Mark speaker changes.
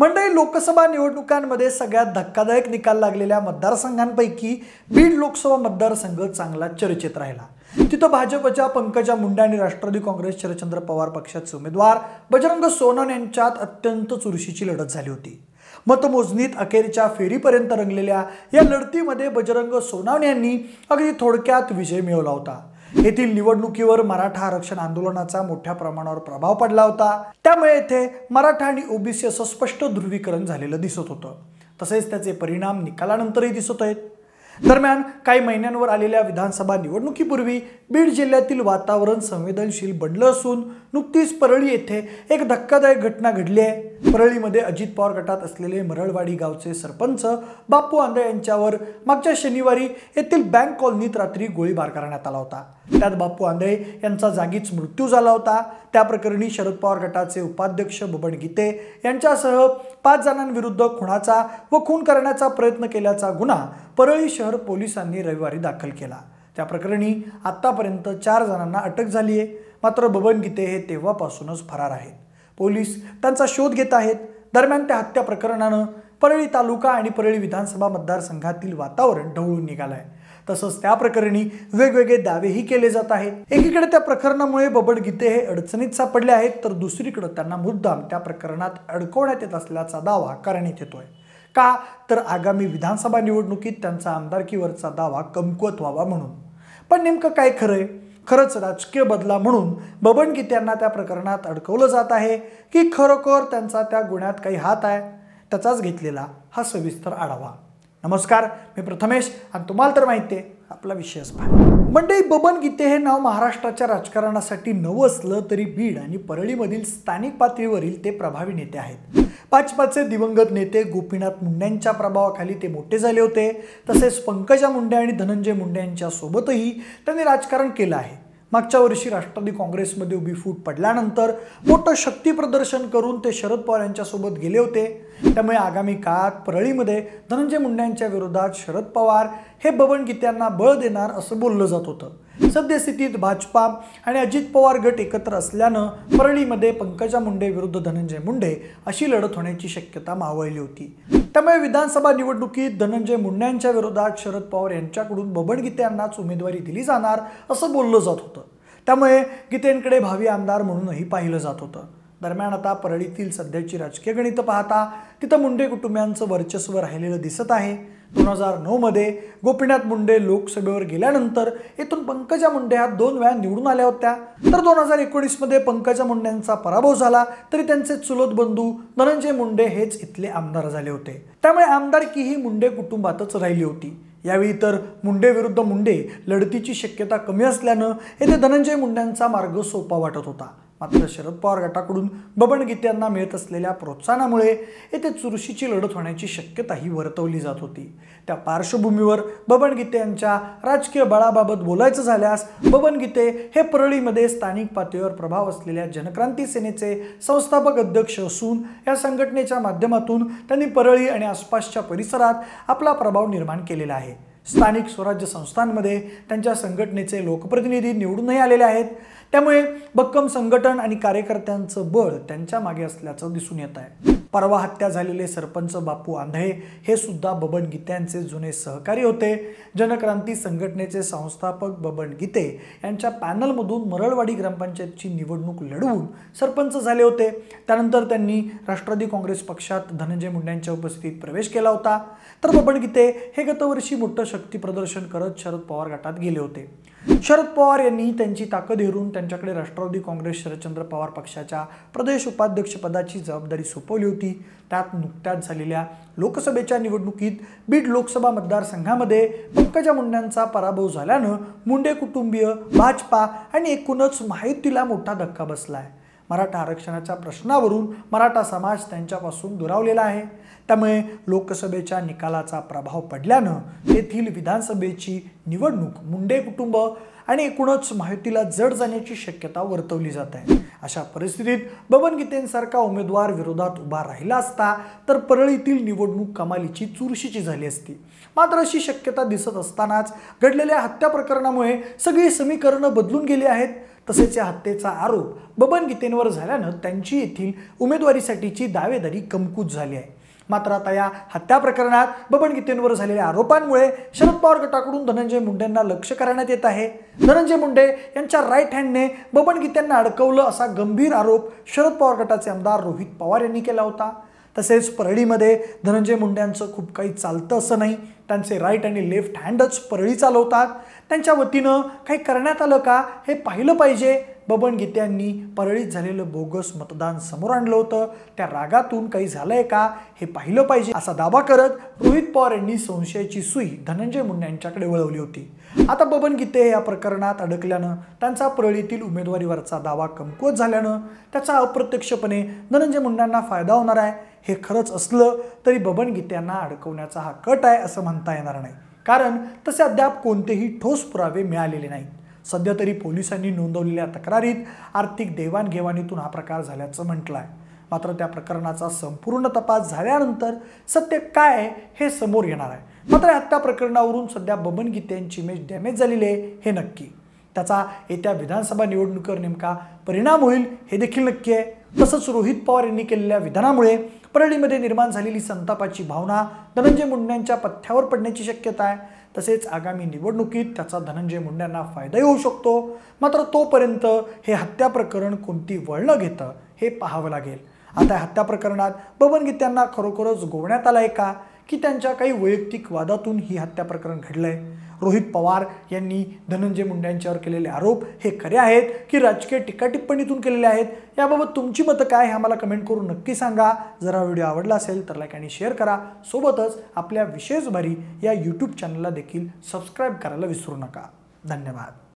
Speaker 1: मंडळी, लोकसभा निवडणुकांमध्ये सगळ्यात धक्कादायक निकाल लागलेल्या मतदारसंघांपैकी बीड लोकसभा मतदारसंघ चांगला चर्चेत राहिला। तिथं भाजपच्या पंकजा मुंडे आणि राष्ट्रवादी काँग्रेस शरदचंद्र पवार पक्षाचे उमेदवार बजरंग सोनवणे यांच्यात अत्यंत चुरशीची लढत झाली होती। मतमोजणीत अखेरच्या फेरीपर्यंत रंगलेल्या या लढतीमध्ये बजरंग सोनवणे यांनी अगदी थोडक्यात विजय मिळवला होता। येथील निवडणुकीवर मराठा आरक्षण आंदोलनाचा मोठ्या प्रमाणावर प्रभाव पडला होता। त्यामुळे येथे मराठा आणि ओबीसी असं स्पष्ट ध्रुवीकरण झालेलं दिसत होतं। तसेच त्याचे परिणाम निकालानंतरही दिसत आहेत। दरम्यान काही महिन्यांवर आलेल्या विधानसभा निवडणुकीपूर्वी बीड जिल्ह्यातील वातावरण संवेदनशील बनलं असून नुकतीच परळी येथे एक धक्कादायक घटना घडली आहे। परळीमध्ये अजित पवार गटात असलेले मरळवाडी गावचे सरपंच बापू आंधळे यांच्यावर मागच्या शनिवारी येथील बँक कॉलनीत रात्री गोळीबार करण्यात आला होता। त्यात बापू आंधळे यांचा जागीच मृत्यू झाला होता। त्या प्रकरणी शरद पवार गटाचे उपाध्यक्ष बबन गीते यांच्यासह 5 जणांविरुद्ध खुनाचा व खून करण्याचा प्रयत्न केल्याचा गुन्हा परळी शहर पोलिसांनी रविवारी दाखल केला। त्या प्रकरणी आतापर्यंत 4 जणांना अटक झाली आहे। मात्र बबन गीते हे तेव्हापासूनच फरार आहेत। पोलीस त्यांचा शोध घेत आहेत। दरम्यान त्या हत्या प्रकरणानं परळी तालुका आणि परळी विधानसभा मतदारसंघातील वातावरण ढवळून निघालंय। तसंच त्या प्रकरणी वेगवेगळे दावेही केले जात आहेत। एकीकडे त्या प्रकरणामुळे बबन गीते हे अडचणीत सापडले आहेत, तर दुसरीकडे त्यांना मुद्दाम त्या प्रकरणात अडकवण्यात येत असल्याचा दावा करण्यात येतोय। का तर आगामी विधानसभा निवडणुकीत त्यांचा आमदारकीवरचा दावा कमकुवत व्हावा म्हणून। पण नेमकं काय खरंय? खरंच राजकीय बदला म्हणून बबन गीते यांना त्या प्रकरणात अडकवलं जात आहे की खरोखर त्यांचा त्या गुन्ह्यात काही हात आहे? त्याचाच घेतलेला हा सविस्तर आढावा। नमस्कार, मी प्रथमेश आणि तुम्हाला तर माहिती आहे आपला विषयच पाहा। मंडळी, बबन गीते हे नाव महाराष्ट्राच्या राजकारणासाठी नवं असलं तरी बीड आणि परळीमधील स्थानिक पातळीवरील ते प्रभावी नेते आहेत। भाजपाचे दिवंगत नेते गोपीनाथ मुंडेंच्या प्रभावाखाली ते मोठे झाले होते। तसेच पंकजा मुंडे आणि धनंजय मुंडे यांच्या सोबतही त्यांनी राजकारण केलं आहे। मागच्या वर्षी राष्ट्रवादी काँग्रेसमध्ये उभी फूट पडल्यानंतर मोठं शक्ती प्रदर्शन करून ते शरद पवार यांच्यासोबत गेले होते। त्यामुळे आगामी काळात परळीमध्ये धनंजय मुंडे यांच्या विरोधात शरद पवार हे बबन गीते यांना बळ देणार असं बोललं जात होतं। सद्यस्थितीत भाजपा आणि अजित पवार गट एकत्र असल्यानं परळीमध्ये पंकजा मुंडे विरुद्ध धनंजय मुंडे अशी लढत होण्याची शक्यता मावळली होती। त्यामुळे विधानसभा निवडणुकीत धनंजय मुंडे यांच्या विरोधात शरद पवार यांच्याकडून बबन गीते यांनाच उमेदवारी दिली जाणार असं बोललं जात होतं। त्यामुळे गीतेंकडे भावी आमदार म्हणूनही पाहिलं जात होतं। दरम्यान आता परळीतील सध्याची राजकीय गणितं पाहता तिथं मुंडे कुटुंबियांचं वर्चस्व राहिलेलं दिसत आहे। 2009 मध्ये गोपीनाथ मुंडे लोकसभेवर गेल्यानंतर येथून पंकजा मुंडे ह्या 2 वेळा निवडून आल्या होत्या। तर 2019 मध्ये पंकजा मुंडेंचा पराभव झाला तरी त्यांचे चुलत बंधू धनंजय मुंडे हेच इथले आमदार झाले होते। त्यामुळे आमदारकी ही मुंडे कुटुंबातच राहिली होती। यावेळी तर मुंडे विरुद्ध मुंडे लढतीची शक्यता कमी असल्यानं येथे धनंजय मुंडेंचा मार्ग सोपा वाटत होता। मात्र शरद पवार गटाकडून बबन गीते यांना मिळत असलेल्या प्रोत्साहनामुळे येथे चुरशीची लढत होण्याची शक्यताही वर्तवली जात होती। त्या पार्श्वभूमीवर बबन गीते यांच्या राजकीय बळाबाबत बोलायचं झाल्यास बबन गीते हे परळीमध्ये स्थानिक पातळीवर प्रभाव असलेल्या जनक्रांती सेनेचे संस्थापक अध्यक्ष असून या संघटनेच्या माध्यमातून त्यांनी परळी आणि आसपासच्या परिसरात आपला प्रभाव निर्माण केलेला आहे। स्थानिक स्वराज्य संस्थांमध्ये त्यांच्या संघटनेचे लोकप्रतिनिधी निवडूनही आलेले आहेत। त्यामुळे भक्कम संघटन आणि कार्यकर्त्यांचं बळ त्यांच्या मागे असल्याचं दिसून येत आहे। परवा हत्या झालेले सरपंच बापू आंधळे हे सुद्धा बबन गीते यांचे जुने सहकारी होते। जनक्रांती संघटनेचे संस्थापक बबन गीते यांच्या पॅनलमधून मरळवाडी ग्रामपंचायतची निवडणूक लढवून सरपंच झाले होते। त्यानंतर त्यांनी राष्ट्रवादी काँग्रेस पक्षात धनंजय मुंडे यांच्या उपस्थितीत प्रवेश केला होता। तर बबन गीते हे गतवर्षी मोठं शक्ती प्रदर्शन करत शरद पवार गटात गेले होते। शरद पवार यांनी त्यांची ताकद हेरून त्यांच्याकडे राष्ट्रवादी काँग्रेस शरदचंद्र पवार पक्षाच्या प्रदेश उपाध्यक्षपदाची जबाबदारी सोपवली होती। त्यात नुकत्याच झालेल्या लोकसभेच्या निवडणुकीत बीड लोकसभा मतदारसंघामध्ये पंकजा मुंडेंचा पराभव झाल्यानं मुंडे कुटुंबीय, भाजपा आणि एकूणच महायुतीला मोठा धक्का बसलाय। मराठा आरक्षणाच्या प्रश्नावरून मराठा समाज त्यांच्यापासून दुरावलेला आहे। त्यामुळे लोकसभेच्या निकालाचा प्रभाव पडल्यानं येथील विधानसभेची निवडणूक मुंडे कुटुंब आणि एकूणच महायुतीला जड जाण्याची शक्यता वर्तवली जात आहे। अशा परिस्थितीत बबन गीतेंसारखा उमेदवार विरोधात उभा राहिला असता तर परळीतील निवडणूक कमालीची चुरशीची झाली असती। मात्र अशी शक्यता दिसत असतानाच घडलेल्या हत्या प्रकरणामुळे सगळी समीकरणं बदलून गेली आहेत। तसेच या हत्येचा आरोप बबन गीतेंवर झाल्यानं त्यांची येथील उमेदवारीसाठीची दावेदारी कमकुवत झाली आहे। मात्र आता या हत्या प्रकरणात बबन गीतेंवर झालेल्या आरोपांमुळे शरद पवार गटाकडून धनंजय मुंडेंना लक्ष्य करण्यात येत आहे। धनंजय मुंडे यांच्या राईट हँडने बबन गीतेंना अडकवलं असा गंभीर आरोप शरद पवार गटाचे आमदार रोहित पवार यांनी केला होता। तसेच परळीमध्ये धनंजय मुंडेंचं खूप काही चालतं असं नाही, त्यांचे राईट आणि लेफ्ट हँडच परळी चालवतात। त्यांच्या वतीनं काही करण्यात आलं का हे पाहिलं पाहिजे। बबन गीतेंनी परळीत झालेलं बोगस मतदान समोर आणलं होतं, त्या रागातून काही झालंय का हे पाहिलं पाहिजे असा दावा करत रोहित पवार यांनी संशयाची सुई धनंजय मुंडे यांच्याकडे वळवली होती। आता बबन गीते या प्रकरणात अडकल्यानं त्यांचा परळीतील उमेदवारीवरचा दावा कमकुवत झाल्यानं त्याचा अप्रत्यक्षपणे धनंजय मुंडेंना फायदा होणार आहे। हे खरंच असलं तरी बबन गीतेंना अडकवण्याचा हा कट आहे असं म्हणता येणार नाही, कारण तसे अद्याप कोणतेही ठोस पुरावे मिळालेले नाहीत। सध्या तरी पोलिसांनी नोंदवलेल्या तक्रारीत आर्थिक देवाणघेवाणीतून हा प्रकार झाल्याचं म्हटलं आहे। मात्र त्या प्रकरणाचा संपूर्ण तपास झाल्यानंतर सत्य काय आहे हे समोर येणार आहे। मात्र हत्या प्रकरणावरून सध्या बबन गीतेंची इमेज डॅमेज झालेली आहे हे नक्की। त्याचा येत्या विधानसभा निवडणुकीवर नेमका परिणाम होईल हे देखील नक्की आहे। तसंच रोहित पवार यांनी केलेल्या विधानामुळे परळीमध्ये निर्माण झालेली संतापाची भावना धनंजय मुंडेंच्या पथ्यावर पडण्याची शक्यता आहे। तसेच आगामी निवडणुकीत त्याचा धनंजय मुंडेंना फायदाही होऊ शकतो। मात्र तोपर्यंत हे हत्या प्रकरण कोणती वळणं घेतं हे पाहावं लागेल। आता हत्या प्रकरणात बबन गीतेंना खरोखरच गोवण्यात आलंय का, की त्यांच्या काही वैयक्तिक वादातून ही हत्या प्रकरण घडलंय? रोहित पवार यांनी धनंजय मुंडे यांच्यावर केलेले आरोप हे खरे आहेत की राजकीय टीकाटिप्पणीतून केलेले आहेत? याबाबत तुमची मतं काय हे आम्हाला कमेंट करून नक्की सांगा। जर हा व्हिडिओ आवडला असेल तर लाईक आणि शेअर करा। सोबतच आपल्या विशेष भारी या यूट्यूब चॅनलला देखील सबस्क्राईब करायला विसरू नका। धन्यवाद।